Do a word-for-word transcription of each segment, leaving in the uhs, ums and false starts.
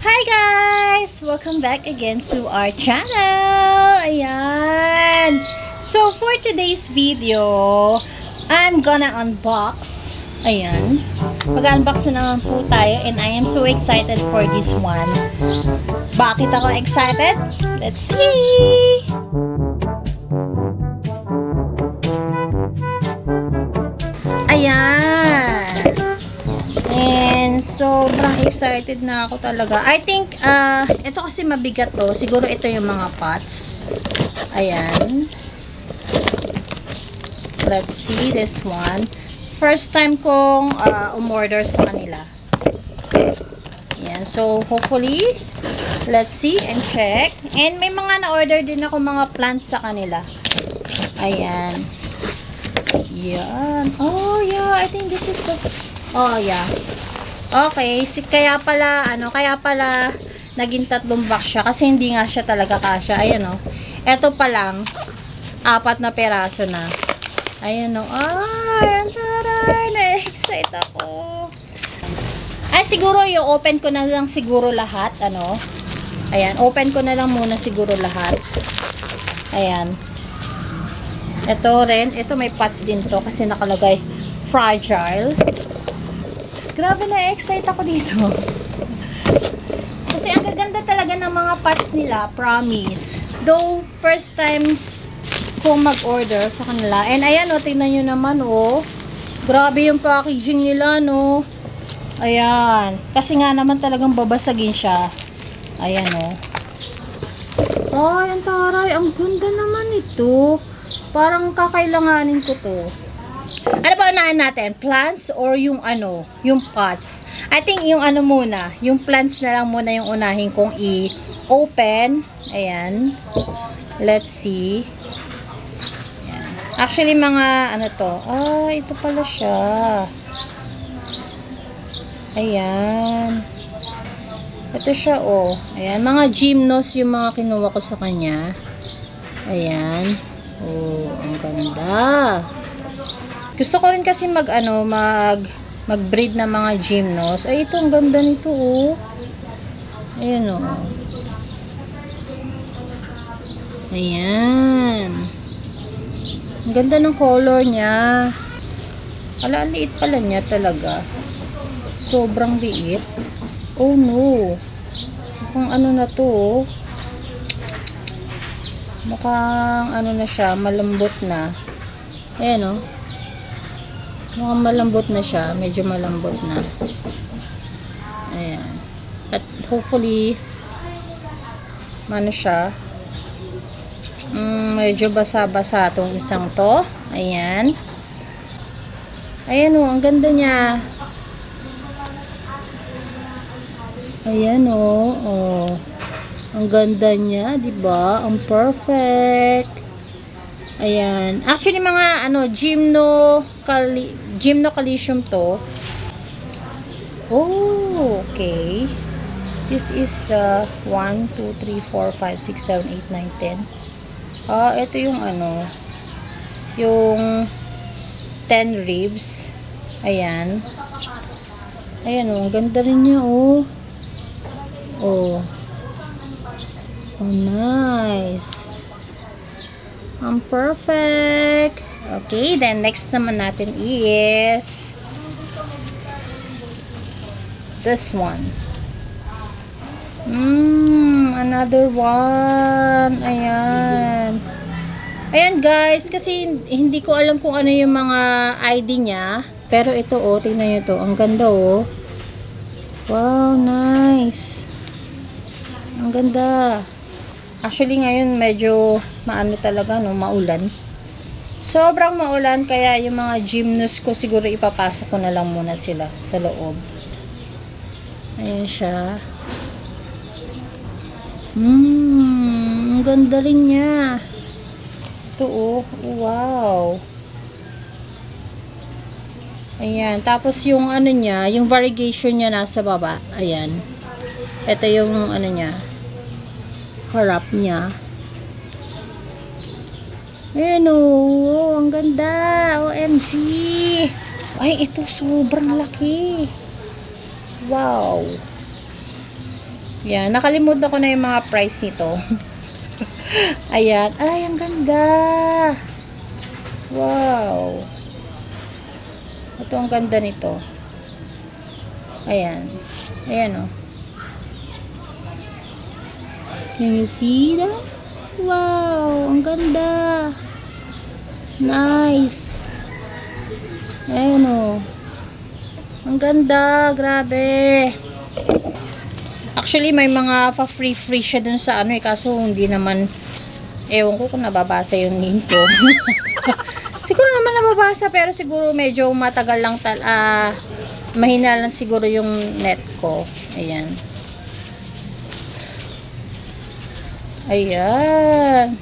Hi guys! Welcome back again to our channel! Ayan! So, for today's video, I'm gonna unbox. Ayan. Mag-unbox na naman po tayo and I am so excited for this one. Bakit ako excited? Let's see! Ayan! And sobrang excited na ako talaga. I think, uh, ito kasi mabigat to. Siguro ito yung mga pots. Ayan. Let's see this one. First time kong uh, umorder sa kanila. Ayan. So, hopefully, let's see and check. And may mga na-order din ako mga plants sa kanila. Ayan. Yan. Oh, yeah. I think this is the... Oh, yeah. Okay. Si, kaya pala, ano, kaya pala naging tatlong box siya. Kasi hindi nga siya talaga kasya. Ayan, oh. Ito pa lang. Apat na peraso na. Ayan, oh. Ay, taray. Na-excite ako. Ay, siguro yung open ko na lang siguro lahat. Ano. Ayan. Open ko na lang muna siguro lahat. Ayan. Ito rin. Ito may pots din to. Kasi nakalagay fragile. Grabe na-excite ako dito. Kasi ang gaganda talaga ng mga pots nila, promise. Though, first time ko mag-order sa kanila. And ayan o, tingnan nyo naman o. Grabe yung packaging nila, no. Ayan. Kasi nga naman talagang babasagin siya. Ayan o. Ay, ang taray. Ang ganda naman ito. Parang kakailanganin ko to. Ano ba unahin natin? Plants or yung ano? Yung pots? I think yung ano muna. Yung plants na lang muna yung unahin kong i-open. Ayan. Let's see. Ayan. Actually, mga ano to? Ah, ito pala siya. Ayan. Ito siya, oh. Ayan. Mga gymnos yung mga kinuha ko sa kanya. Ayan. Oh, ang ganda. Gusto ko rin kasi mag ano, mag mag-breed ng mga gymnos. Ay, ito ang ganda nito, oh. Ayan, oh. Ayan. Ang ganda ng color niya. Ala, ang liit pala niya talaga. Sobrang liit. Oh, no. Mukhang ano na to, oh. Mukhang ano na siya, malambot na. Ayan, oh. Mukhang malambot na siya. Medyo malambot na. Ayan. At hopefully, ano siya, um, medyo basa-basa itong isang to. Ayan. Ayan o, ang ganda niya. Ayan o. Oh. Ang ganda niya, diba? Ang perfect. Ayan. Actually, mga ano, gymno, cali, gymnocalcium to. Oh, okay. This is the one, two, three, four, five, six, seven, eight, nine, ten. Ah, ito yung ano, yung ten ribs. Ayan. Ayan, oh, ang ganda rin niya, oh. Oh. Oh, nice. Ang perfect. Okay, then next naman natin is this one. Mmm, another one. Ayan. Ayan guys, kasi hindi ko alam kung ano yung mga I D niya. Pero ito, oh, tingnan nyo to. Ang ganda, oh. Wow, nice. Ang ganda. Actually, ngayon medyo maano talaga, no, maulan. Sobrang maulan, kaya yung mga gymnos ko siguro ipapasok ko na lang muna sila sa loob. Ayan siya. Hmm, ang ganda rin niya. Ito, oh. Wow. Ayan. Tapos yung ano niya, yung variegation niya nasa baba. Ayan. Ito yung ano niya. Harap niya. Ayan o. Oh, ang ganda. O M G. Ay, ito sobrang laki. Wow. Yan, nakalimutan ko na yung mga price nito. Ayan. Ay, ang ganda. Wow. Ito ang ganda nito. Ayan. Ayan, oh. Can you see that? Wow, ang ganda. Nice. Ayan, oh. Ang ganda, grabe. Actually, may mga pa-free-free siya dun sa ano eh, kaso hindi naman, ewan ko kung nababasa yung name ko. Siguro naman nababasa, pero siguro medyo matagal lang, tal ah, mahina lang siguro yung net ko. Ayan. Ayan.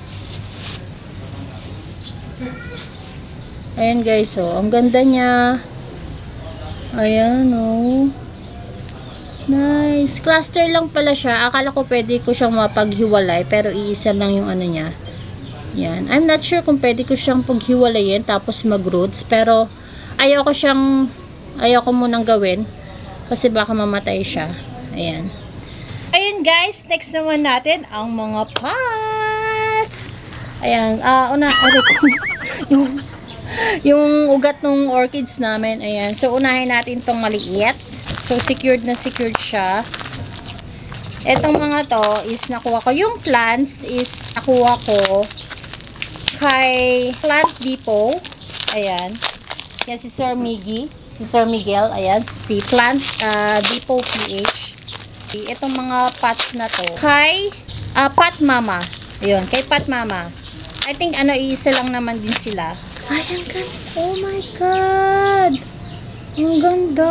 Ayan guys, oh, ang ganda niya. Ayan, oh. Nice. Cluster lang pala siya. Akala ko pwede ko siyang mapaghiwalay, pero iisa lang yung ano niya. Yan. I'm not sure kung pwede ko siyang paghiwalayin tapos mag-roots, pero ayaw ko siyang ayaw ko munang gawin kasi baka mamatay siya. Ayan. Ayun guys, next naman natin ang mga pots. Ayan. Ah, uh, una, yung yung ugat ng orchids namin. Ayan. So, unahin natin tong maliit. So, secured na secured siya. Etong mga to is nakuha ko. Yung plants is nakuha ko kay Plant Depot. Ayan. Yan si Sir Miggy. Si Sir Miguel. Ayan. Si Plant uh, Depot P H. Etong mga pots na to kay uh, Pot Mama. Ayun. Kay Pot Mama. I think ano, isa lang naman din sila. Ay, ang ganda. Oh my God. Ang ganda.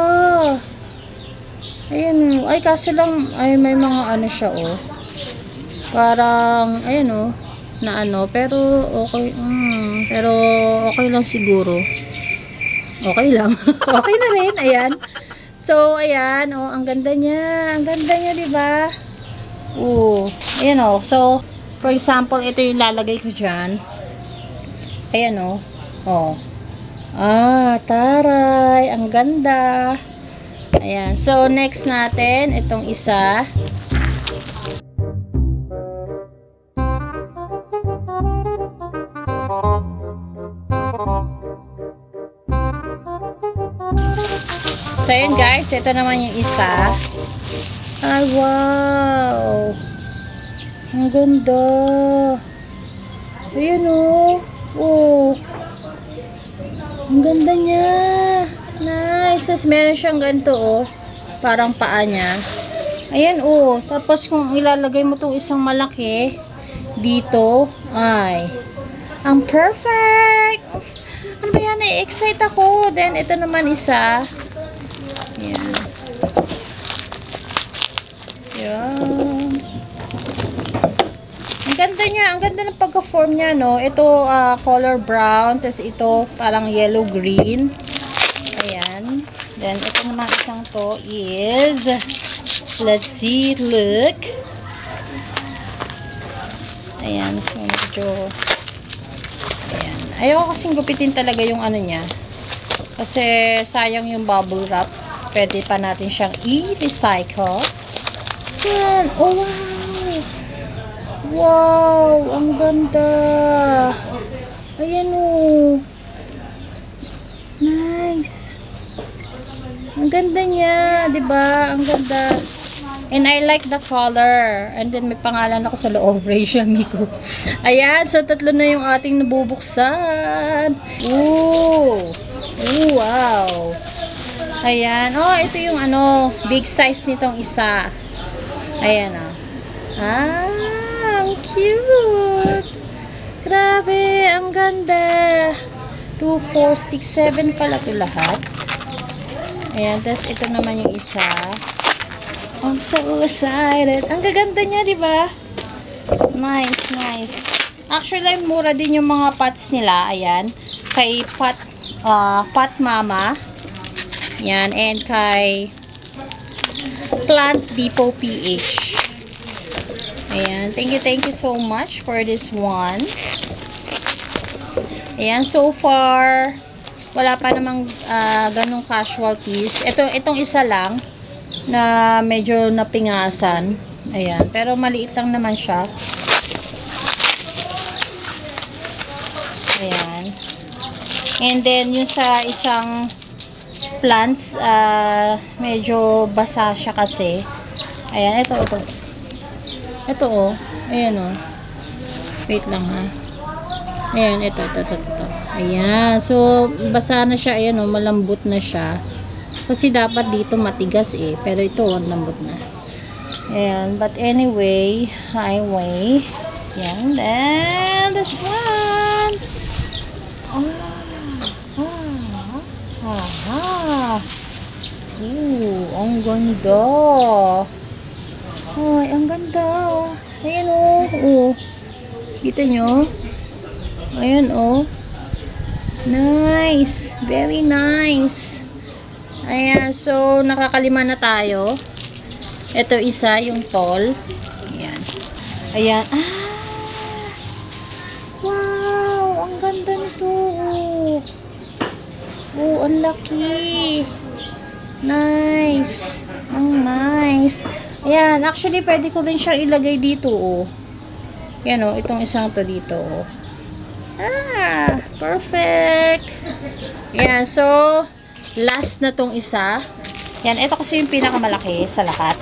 Ayan, oh. Ay, kaso lang, ay, may mga ano siya, oh. Parang, ayan, oh, na ano, pero, okay, mm, pero, okay lang siguro. Okay lang. Okay na rin, ayan. So, ayan, oh, ang ganda niya. Ang ganda niya, diba? Oh, ayan, oh. So, for example, ito yung lalagay ko dyan. Ayan, oh. Oh. Ah, taray. Ang ganda. Ayan. So, next natin, itong isa. So, ayan guys. Ito naman yung isa. Ay, wow. Ang ganda. Ayan o. Oh. Ang ganda niya. Nice. Tapos meron siyang ganito oh. Parang paa niya. Ayan oh. Tapos kung ilalagay mo itong isang malaki dito. Ay. Ang perfect. Ano ba yan? Na-excite ako. Then ito naman isa. Ayan. Ayan. Ang ganda niya. Ang ganda ng pagka-form niya no. Ito uh, color brown. Tapos ito parang yellow green. Ayan. Then, ito naman isang to is, let's see, look. Ayan. So, medyo, ayan. Ayaw kasing gupitin talaga yung ano niya. Kasi, sayang yung bubble wrap. Pwede pa natin siyang i-recycle. Ayan. Oh, wow. Wow. Ang ganda. Ayan oh. Nice. Ang ganda niya, 'di ba? Ang ganda. And I like the color. And then may pangalan ako sa loob, Rachel Miko. Ayan, so tatlo na yung ating nabubuksan. Ooh. Ooh, wow. Ayan. Oh, ito yung ano, big size nitong isa. Ayan oh. Ah, ang cute. Grabe, ang ganda. two, four, six, seven pala ito lahat. Ayan, tapos ito naman yung isa. I'm so excited. Ang gaganda niya, di ba? Nice, nice. Actually, mura din yung mga pots nila. Ayan. Kay Pot, uh, Pot Mama. Ayan. And kay Plant Depot P H. Ayan. Thank you, thank you so much for this one. Ayan. So far, wala pa namang uh, ganong casualties. Ito, itong isa lang. na medyo napingasan. Ayan, pero maliit lang naman siya. Ayan. And then, yung sa isang plants, uh, medyo basa siya kasi. Ayan, ito, ito. Ito, oh. Ayan, oh. Wait lang, ha. Ayan, ito, ito, ito, ito. Ayan. So, basa na siya. Ayan, oh. Malambot na siya. Kasi dapat dito matigas, eh. Pero ito, oh, lambot na. Ayan. But anyway, highway. Ayan. Then, this one. Ah, ah, ah, ooh, ang ganda. Ay, ang ganda. Ayan, oh. Oh. Kita nyo? Ayan, oh. Nice. Very nice. Ayan, so, nakakalima na tayo. Ito isa, yung tall. Ayan. Ayan. Ah! Wow! Ang ganda nito. Oh, oh ang laki. Nice. Ang nice. Ayan, actually, pwede ko rin siyang ilagay dito, oh. Ayan, oh. Itong isang to dito, oh. Ah! Perfect. Ayan, so, last na tong isa. Yan, ito kasi yung pinakamalaki sa lahat.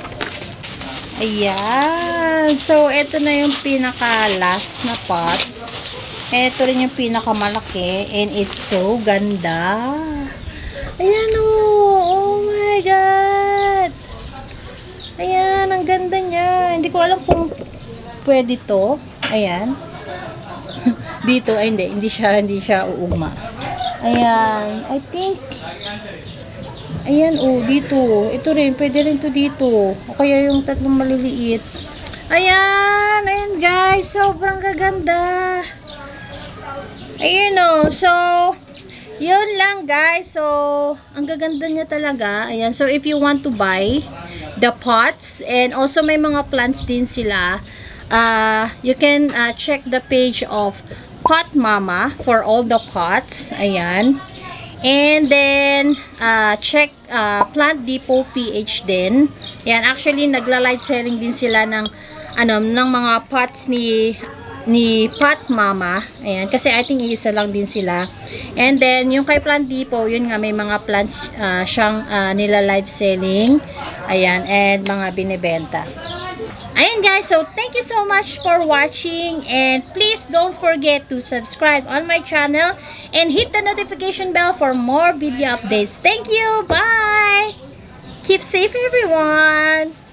Ayan. So, ito na yung pinaka-last na pots. Ito rin yung pinakamalaki. And it's so ganda. Ayan, oh. Oh my God. Ayan, ang ganda niya. Hindi ko alam kung pwede to. Ayan. Dito, ay hindi. Hindi siya, hindi siya uugma. Ayan. I think ayan, oh, dito. Ito rin, pwede rin to dito. O kaya yung tatlong maliliit. Ayan, ayan guys. Sobrang gaganda. Ayan, oh. So, yun lang guys. So, ang gaganda niya talaga. Ayan, so if you want to buy the pots, and also may mga plants din sila, uh, you can uh, check the page of Pot Mama for all the pots. Ayan. And then, uh, check uh, Plant Depot P H din. Yan, actually, nagla-live selling din sila ng, ano, ng mga pots ni, ni Pot Mama. Ayan, kasi I think isa lang din sila. And then, yung kay Plant Depot, yun nga, may mga plants uh, siyang uh, nila-live selling. Ayan, and mga binibenta. Ayan guys, so thank you so much for watching, and please don't forget to subscribe on my channel and hit the notification bell for more video updates. Thank you. Bye. Keep safe everyone.